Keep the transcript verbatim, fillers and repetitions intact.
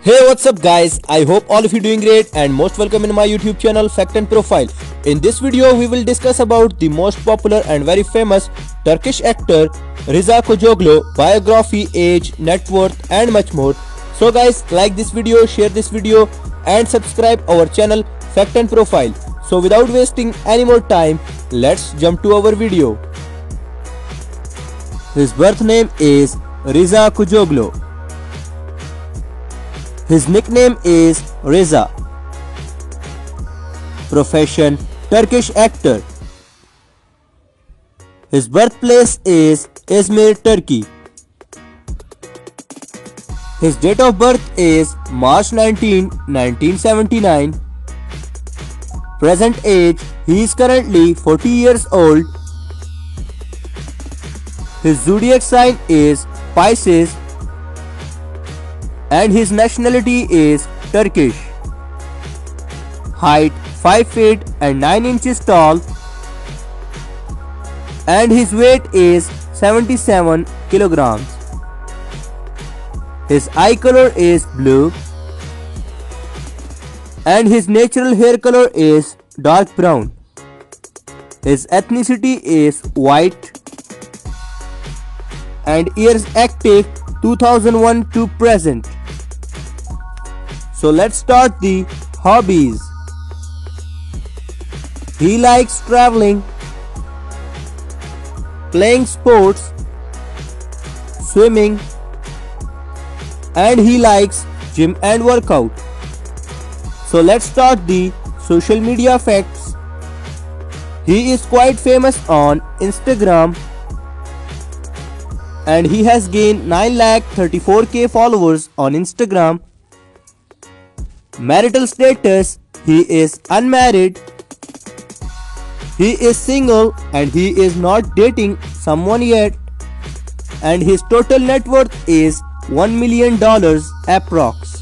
Hey, what's up guys? I hope all of you doing great and most welcome in my YouTube channel Fact and Profile. In this video we will discuss about the most popular and very famous Turkish actor Reza Kocoglu, biography, age, net worth and much more. So guys, like this video, share this video and subscribe our channel Fact and Profile. So without wasting any more time, let's jump to our video. His birth name is Reza Kocoglu. His nickname is Reza. Profession: Turkish actor. His birthplace is Izmir, Turkey. His date of birth is March nineteenth, nineteen seventy-nine. Present age: he is currently forty years old. His zodiac sign is Pisces and his nationality is Turkish. Height five feet and nine inches tall and his weight is seventy-seven kilograms. His eye color is blue and his natural hair color is dark brown. His ethnicity is white and years active two thousand one to present. So let's start the hobbies. He likes traveling, playing sports, swimming, and he likes gym and workout. So let's start the social media facts. He is quite famous on Instagram and he has gained nine lakh thirty-four K followers on Instagram. Marital status: he is unmarried. He is single and he is not dating someone yet. And his total net worth is one million dollars approx.